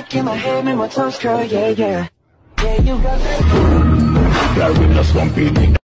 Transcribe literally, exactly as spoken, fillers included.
back in my head, make my toes curl, yeah, yeah. Yeah, you got that. That with a swampy